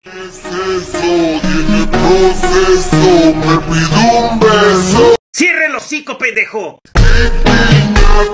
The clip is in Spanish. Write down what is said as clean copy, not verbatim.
Tiene proceso, me pidió un beso. ¡Cierre el hocico, pendejo! Mi piñata